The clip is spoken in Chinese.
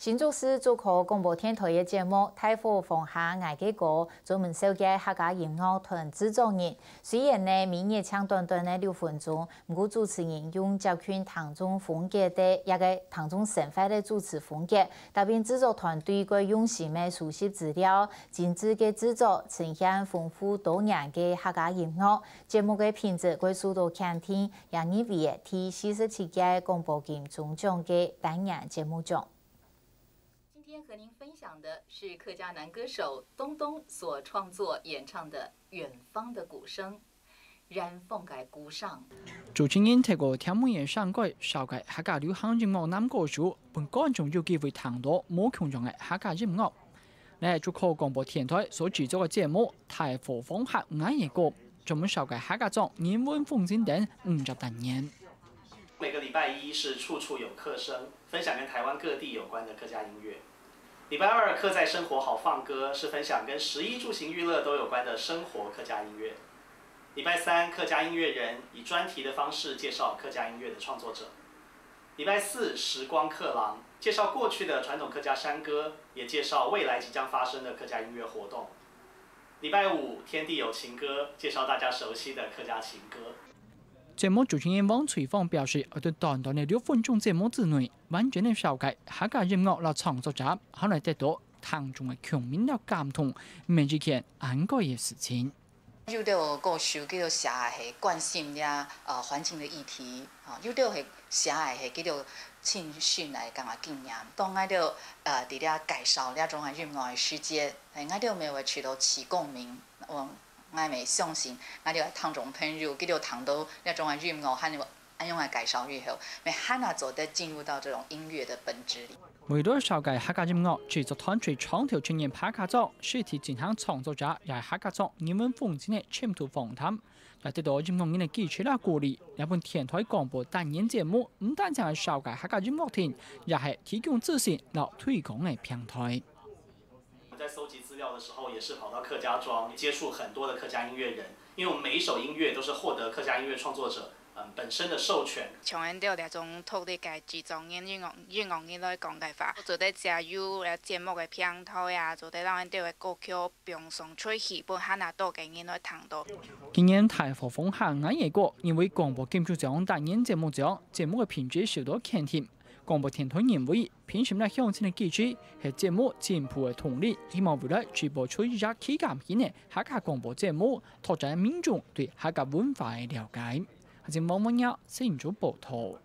新竹市主科广播电台嘅节目《大伙放下爱嘅歌》，专门收嘅客家音乐团制作人。虽然呢，每日唱短短的6分钟，不过主持人用较群唐中风格的一个唐中神快的主持风格，特别制作团队个用心的熟悉资料、精致嘅制作，呈现丰富多样嘅客家音乐。节目嘅品质会受到肯定，也意味着第47届广播金钟奖嘅单元节目奖。 今天和您分享的是客家男歌手东东所创作演唱的《远方的鼓声》，然奉改鼓上。 主持人透过听每日上改，少改客家流行音乐男歌手，本观众有機會聽到冇強壯嘅客家音樂。呢就靠廣播電台所製作嘅節目《大伙放下眼嘢歌》，專門少改客家莊、人文風景等50單元。 每个礼拜一是处處有客聲，分享跟台灣各地有關的客家音樂。 禮拜二，客在生活好放歌，是分享跟食衣住行娛樂都有關的生活客家音樂。禮拜三，客家音樂人以專題的方式介紹客家音樂的創作者。禮拜四，時光客廊介紹過去的傳統客家山歌，也介紹未來即將發生的客家音樂活動。禮拜五，天地有情歌介紹大家熟悉的客家情歌。 節目主持人汪翠芳表示，喺短短嘅6分鐘節目之內，完全嘅紹介客家音樂嘅創作者，可能得到聽眾嘅強烈嘅感動，唔係一件應該嘅事情。 有啲歌手叫做寫係關心呀環境嘅議題，有啲係寫係叫做情緒嚟講嘅經驗。當我哋喺啲介紹呢種嘅音樂嘅世界，我哋咪會取到起共鳴。我咪相信，我哋聽眾朋友叫做聽到呢種嘅音樂，係按樣嘅介紹以後，咪很難做得進入到這種音樂嘅本質裡。 為咗紹介客家音樂，製作團隊長條青年拍卡作，實體進行創作者也係客家作人文風景嘅深度訪談，來得到音樂人嘅支持啦鼓勵。呢本電台廣播單元節目唔單止係紹介客家音樂聽，也係提供資訊來推廣嘅平台。 我在搜集資料的時候，也是跑到客家莊接觸很多的客家音樂人，因為我們每一首音樂都是獲得客家音樂創作者本身的授權。 從人哋嗰種土地嘅製作音樂人來講嘅話，做得加有節目嘅平台啊，做得讓人哋嘅歌曲表送出去，本下多嘅人來聽到。 今年大伙放下眼嘢歌，因為廣播金鐘獎單元節目獎，節目嘅品質受到肯定。 廣播電台認為，評審咧鄉親嘅機制係節目進步嘅動力，希望未來傳播出一家旗艦型嘅客家廣播節目，拓展民眾對客家文化嘅了解。係汪文耀新竹報道。